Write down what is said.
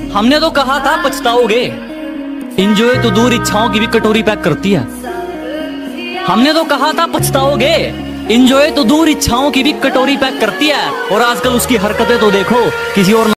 हमने तो कहा था पछताओगे। इंजॉय तो दूर इच्छाओं की भी कटोरी पैक करती है। हमने तो कहा था पछताओगे। इंजॉय तो दूर इच्छाओं की भी कटोरी पैक करती है। और आजकल उसकी हरकतें तो देखो, किसी और